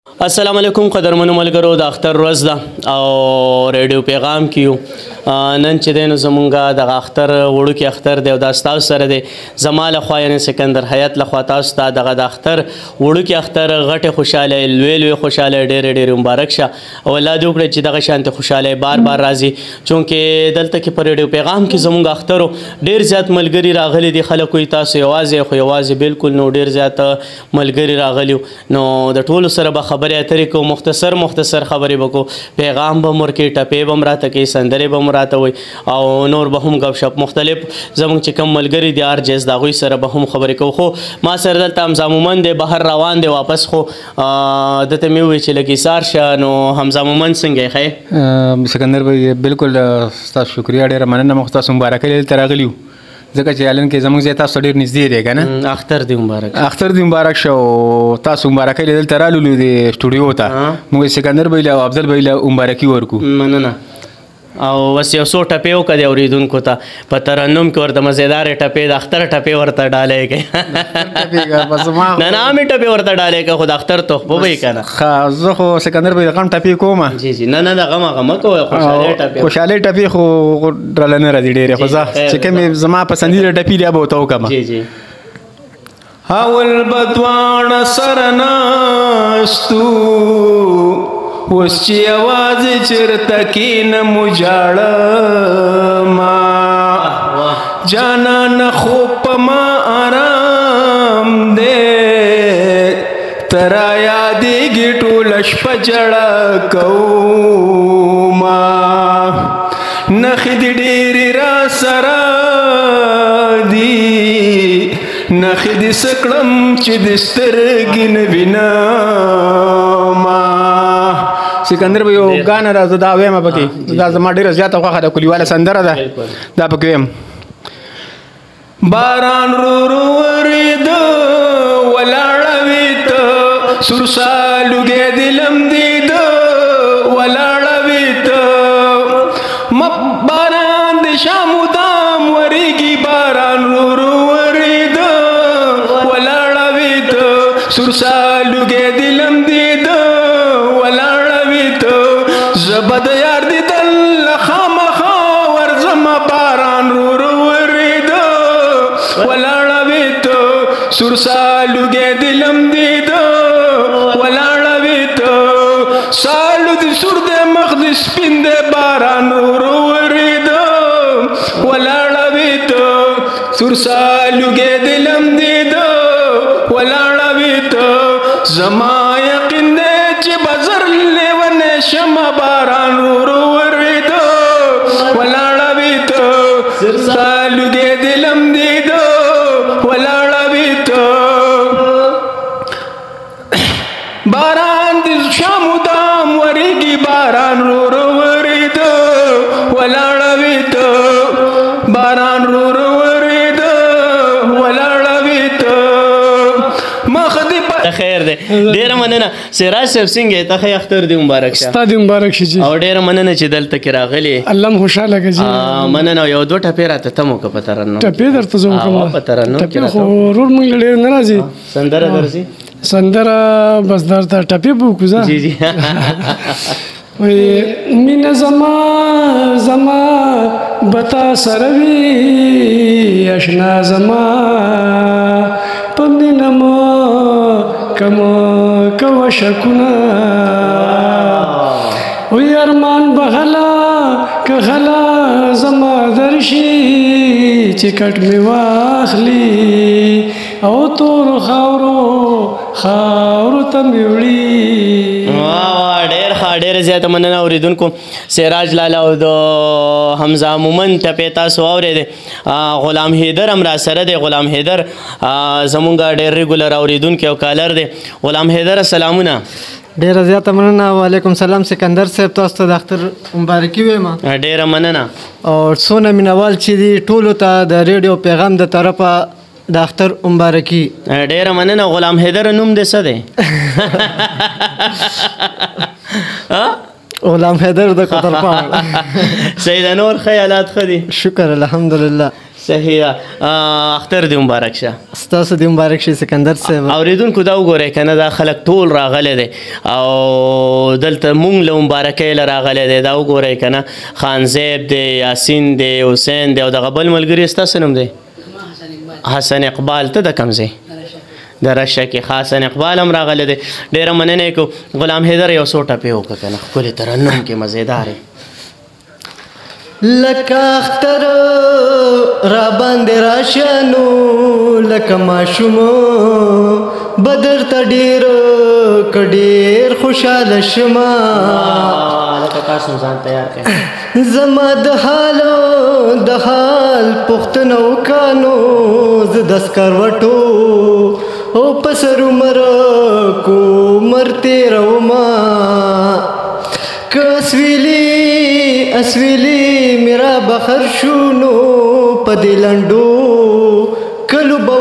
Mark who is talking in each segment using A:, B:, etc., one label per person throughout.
A: السلام علیکم قدرمنو ملګرو د اختر ورځ ده او ریډیو پیغام کې یو نن چې دی نو زمونږ دغه اختر وړوکی اختر دی او دا ستاسو سره دی زما لخوا یعنې سکندر حیات لخوا تاسو ته دغه د اختر وړوکی اختر غټې خوشحالۍ لوی لوی خوشحالۍ ډېرې ډېرې مبارک شه او الله دې وکړي چې دغه شانتې خوشحالۍ بار بار راځي چونکې دلته کې په ریډیو پیغام کې زمونږ اخترو ډېر زیات ملګري راغلي دي خلک وایي تاسو یوازې خو یوازې بالکل نو ډېر زیات ملګري راغلي نو د ټولو سره به خبرې اترې کوو مختصر خبرې به کوو پیغام به مو ورکوي ټپې به م راته کوي سندرې به م راته وایي او نور به هم گپ شپ مختلف زموږ چې کوم ملګري دي RJs د هغوی سره به هم خبرې کوو خو ما سره دلته حمزه مومن دی بهر روان دی واپس خو دته مې وویل چې لږ ایثار شه نو حمزه مومن څنګه یې ښه
B: سکندر بھائی بالکل ستاسو شکریه ډېره مننه موږ ستاسو مبارکۍ دلته راغلي یو ځکه چې هلن کې زموږ ځای تاسو ته ډېر نږدې دی که نه
A: اختر دی مبارک
B: اختر دی مبارک شه او تاسو مبارکۍ دلته رالولو د سټوډیو ته موږ سکندر بھائی له او افضل بھائی له مبارکي ورکو
A: مننه او بس یو څو ټپې وکړه د اورېدونکو ته په ترنم کې ورته مزېدارې ټپې د اختر ټپې ورته ډالۍ کوي نه نه عامې ټپې ورته ډالۍ کوي خو د اختر تحفه به یې که نه
B: ښه زه خو سکندر بھائی د غم ټپې کوم
A: جی جی نه نه د غم هغه مه کوئ
B: خوشحالۍ ټپې خو ډله نه راځي ډېرې خو زه چې کومې زما پسندیده ټپې دی به ورته وکړم
A: جی جی
B: اول به دواړه سره ناستو اوس چې یوازې چېرته کښېنم وژاړمه جانانه خوب په ما آرام دی ته رایادېږي ټوله شپه ژړه کومه نښې دې ډېرې را سره دي نښې دې څه کړم چې د سترګې نه وینمه سکندر به یو ګانه راځه دا ویمه پکې دا زما ډېره زیاته خوښه ده کلیواله سندره ده دا پکې ویم باران رو رو ورېده ولاړه وې ته سرسالوګې دې لمدېده ولاړه وې ته باران د شامو دام ورېږي باران رو رو ورېده ولاړه وې ته سرسالوګې دې لمدېده زبا د یار دیدل خامخا ورځمه باران رو رو ورېده ولاړه وې ته سرسالوګې دې لمدېده ولاړه وې ته سالو دې سور دې مخ دې سپین دې باران رو رو ورېده ولاړه وې ته سرسالوګې دې لمدېده ولاړه وې ته زما یقین دی چې بزر لیونی شمه باران رو رو ورېده ولاړه وې ته سالوګې دې لمدېده ولاړه وې ته باران د شامو دام ورېږي باران رو رو ورېده ولاړه وې ته باران رو رو ورېده ولاړه وې ته مخ دې خیر دی ډېره مننه سراج صاحب څنګه یې ته ښه اختر دې مبارک شه
C: ستا دې مبارک شي جي
A: او ډېره مننه چې دلته کې راغلې
C: الله م خوشحاله کړه جي
A: مننه یو دوه ټپې راته ته م وکړه په ترنم
C: ټپې درته زه وکړم
A: په ترنم
C: ټپې خو ورور موږ له ډېر نه راځي
A: سندره درځي
C: سندره بس درته ټپې به وکړو زه
A: جی جی
C: مینه زما زما بتا سره وي اشنا زما په مینه مو کوه شکونه وی ارمان بغلا که غلا زما درشي چې کټ مې واخلي او تور خاورو ته مې وړي
A: ډېر ښه ډېره زیاته مننه اورېدونکو سراج لاله او د حمزه مومن ټپې تاسو واورېدې غلام حیدر هم را سره دی غلام حیدر زمونږ ډېر ریګولر اورېدونکی او کالر دی غلام حیدر سلامونه
D: ډېره زیاته مننه وعلیکم سلام سکندر صاحب تاسو ته د اختر مبارکي وایم
A: ډېره مننه
D: او څونه مینوال چې دي ټولو ته د ریډیو پیغام د طرفه د اختر مبارکي
A: ډېره مننه غلام حیدر نوم دې څه دی
D: غلام حیدر د قطر پاڼ
A: سید نور خیالات ښه دي
D: شکر الحمدلله
A: صحیح ده. اختر دې مبارک شه.
D: ستاسو دې مبارک شي سکندر صاحب.
A: اوریدونکو دا وګورئ که نه دا خلک ټول راغلی دی او دلته مونږ له مبارکۍ له راغلی دی. دا وګورئ که نه خان زیب دی، یاسین دی، حسین دی او دغه بل ملګري ستاسو نوم دی حسن اقبال. ته د کوم ځای؟ د رشه کې حسن اقبال هم راغلی دی. ډېره مننه یې کوو. غلام حیدر یو څو ټپې وکړه که نه ښکلې ترنم کې مزېدار یې.
D: لکه اختر را باندې راشه نو لکه ماشوم بدر ته ډېر که ډېر خوشحاله شمه
A: لکه تاسو ځان تیار کړئ.
D: زما د حال پوښتنه وکړه نو زه د سکروټو او په سر عمر کومر تېرومه که اسویلی میرا بخر شونو په دې لنډو کلو به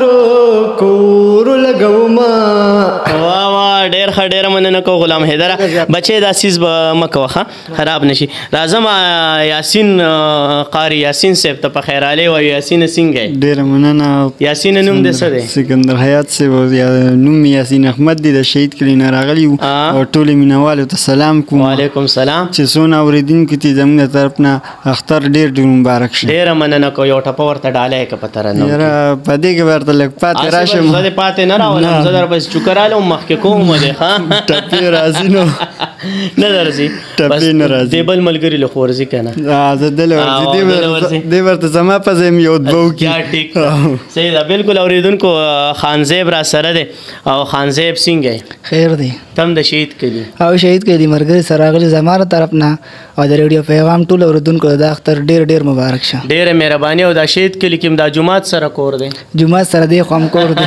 D: کورو لګومه.
A: واه واه ډېر ښه ډېره مننه کوو غلام حیدره. بچې دا سیز به مه کوه ښه خراب نه شي. راځم یاسین قاري یاسین صاحب ته په خیرالی وایو. یاسین څنګه یې؟
E: ډېره مننه.
A: یاسین نوم دې څه دی؟
E: سکندر حیات صاحب نوم مې یاسین احمد دی. د شهید کلي نه راغلي وو او ټولو مینوالو ته سلام کوم.
A: وعلیکم سلام.
E: چې څونه اورېدونکي دي زموږ د طرف نه اختر ډېر ډېر مبارک شه.
A: ډېره مننه کوو. یو ټپه ورته ډالی که په ترنم
E: یاره په دې کې ورته لږ پاتې راشم.
A: زه دې پاتې نه راولم. زه در پسې چوکه رالم مخکې کوم دی ښه
E: ټپې راځي نو
A: نه درځي.
E: ټپې نه راځي.
A: دې بل ملګري له خو ورځي که نه؟
E: زه دله ورځي. دې ورته زما په ځای مې یو دوه وکړي.
A: ټیک صحیح ده. بالکل اورېدونکو خان زیب را سره دی او خان زیب څنګه یې؟
F: خیر دی.
A: تم د شهید کلي
F: او شهید کلي ملګري سره راغلي زما له طرف نه او د ریډیو پیغام ټولو اورېدونکو د اختر ډېر ډېر مبارک شه.
A: ډېره مهرباني. او دا شهید کلي کې دا جومات سره کور دی؟
F: جومات سره دی خو هم کور دی.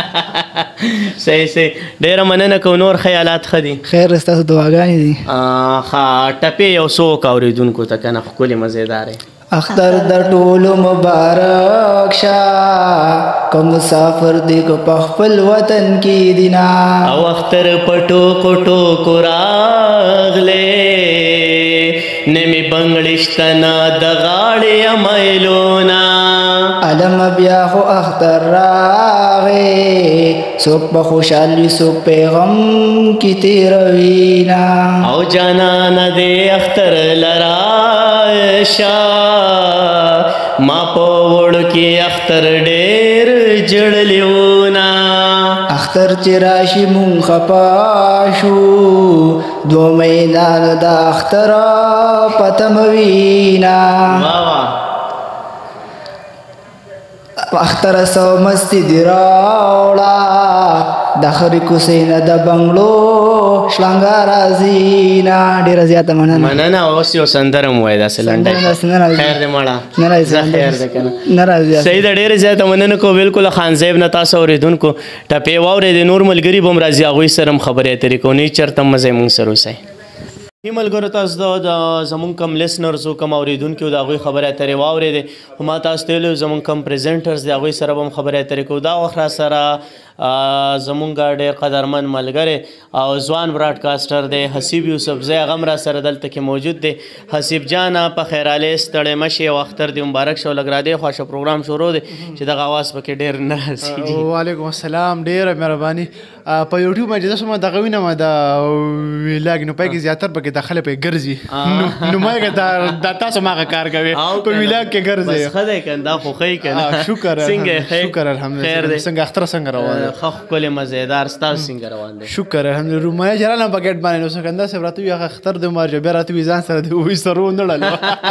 A: صحیح صحیح. ډېره مننه کوو. نور خیالات ښه دي؟
F: خیر ستاسو دعاګانې دي.
A: ښه ټپې یو څو وکړه اورېدونکو ته که نه ښکلې مزېدارې.
F: اختر د ټولو مبارک شه که مسافر دی که په خپل وطن کې دینا
A: او اختر پټو کوټو راغلې نمی بنګړشتنا د غاړې امایلونا
F: علم بیا خو اختر راغې څوک به خوشحال وي څوک په غم کې تېروینا
A: او جانان دې اختر لراشه ما په وړو کې اختر ډېر جړلیونا
F: اختر چې راشي مونږ خپه شو دوه میدان د اختر پته مه وینا اختر سو مستی دی راوړه د خرې کوڅې نه د بنګلو شلنګا راځي نه. ډېره زیاته
A: مننه. اوس یو سندره مو وایي داسې لنډه. خیر دې مړه.
F: نه راځي.
A: خیر دې که
F: نه راځي.
A: صحیح ده. ډېرې زیاته مننه کوو. بالکل خان صاحب نه تاسو اورېدونکو ټپې واورېدې. نور ملګري به هم راځي هغوی سره هم خبرې اترې کوو. نه چېرته هم مزه یې مونږ سره اوسئ. ملګرو تاسو د زمونږ کم لیسنرز کم اورېدونکي د هغوی خبرې اترې واورېدې. خو ما تاسو ته ویلي زمونږ کم پریزنټرز د هغوی سره به هم خبرې اترې کوو. دا وخت را سره زمونږ ډېر قدرمن ملګری او ځوان براډکاسټر دی حسیب یوسفزی. هغه هم را سره دلته کې موجود دی. حسیب جانه په خیرالۍ ستړی مه شې او اختر دې مبارک شه. لږ را دې خواشه پروګرام شروع دی چې دغه اواز پکې ډېر نه رسېږي.
G: وعلیکم السلام. ډېره مهرباني. په یوټیوب باندې زه شوم دغه وینم د ویلاګ نو پکې زیاتره پکې داخله پکې ګرځي نو ما دا تاسو ما کار کوي په ویلاګ کې ګرځي.
A: بس ښه دی که دا خو ښه یې که نه.
G: شکر
A: شکر
G: الحمدلله. څنګه اختر څنګه روان دی؟
A: ښه ښکلی مزېدار. ستاسو څنګه روان دی؟
G: شکر الحمدلله. رومایه جرالم په ګیټ باندې نو سکندر صاحب راته وي هغه اختر دی مارجه بیا راته وي ځان سره دی وایي سرو نه ډلو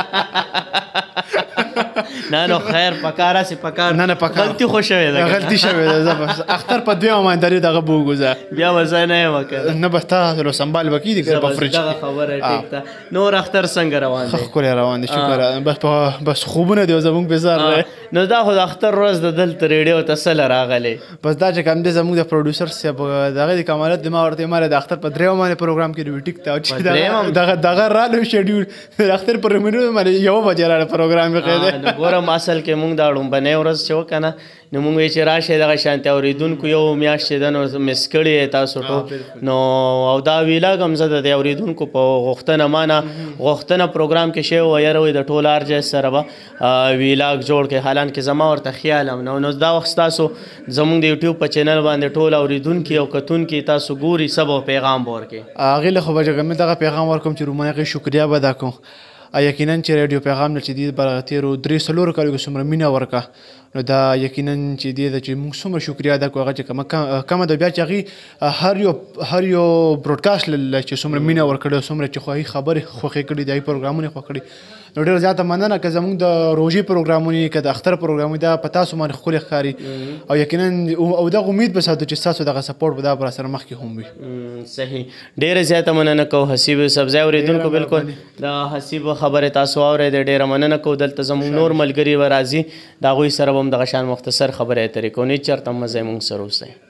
A: نه نو خیر پکار هسې پکار
G: نه پکار
A: غلطي خو شوې ده.
G: غلطي شوې ده. زه بس اختر په دویمه ایمانداري دغه بوګوزه
A: بیا به زه نه یم که
G: نه بس تاسو سنبال به کېږي که په فرج
A: دغه خبره ټیک ده. نور اختر څنګه روان دی؟
G: ښکلی روان دی. شکر. بس خوبونه دی زموږ بېزار دی.
A: نو دا خو د اختر ورځ د دلته ریډیو ته څه له راغلی؟
G: بس دا چې کوم دی زموږ د پروډوسر صاحب د هغې د کمالات د ما ورته یې ماله د اختر په درېیمه باندې پروګرام کې دی ټیک ته چې دغه رالو شیډیول د اختر پر باندې 1 بجې راله پروګرام یې قید.
A: ګورم اصل کې مونږ دا ړومبنۍ ورځ چې وکړه نو مونږ وی چې راشئ دغه شانتي اورېدونکو یو میاشت چې ده نو مس کړی تاسو ټول نو او دا ویلاګ هم زه د دې اورېدونکو په غوښتنه مانه غوښتنه پروګرام کې شی وه یاره وایي د ټول ارجس سره به ویلاګ جوړ کړئ حالانکې زما ورته خیال هم نه نو دا وخت ستاسو زمونږ د یوټیوب په چینل باندې ټول اورېدونکي او کتونکي تاسو ګوري څه به پیغام به ورکړئ
G: هغې له خو به مې دغه پیغام ورکوم چې رومانه هغې شکریا به ادا کوم یقینا چې ریډیو پیغام نه چې دې به تېرو 3-4 کالو کې څومره مینه ورکړه نو دا یقینا چې دې ده چې موږ څومره شکریا ادا کړو هغه چې کمه ده بیا چې هغې هر یو براډکاسټ چې څومره مینه ورکړې څومره چې خواهي خبرې خوښې کړي د هغې پروګرامونه یې خوښ کړي نو ډېره زیاته مننه که زموږ د روژې پروګرامونه که د اختر پروګرامونه دا په تاسو باندې ښکلې ښکاري او یقینا او دغه امید به ساتو چې ستاسو دغه سپورټ به دا به راسره مخکې هم وي
A: صحیح ډېره زیاته مننه کوو حسیب سبزی اورېدونکو بالکل د حسیب خبرې تاسو واورېدې ډېره مننه کوو دلته زموږ نور ملګري به راځي د هغوی سره به هم دغه شان مختصر خبرې اترې کوو نه چېرته مه ځئ موږ سره اوسئ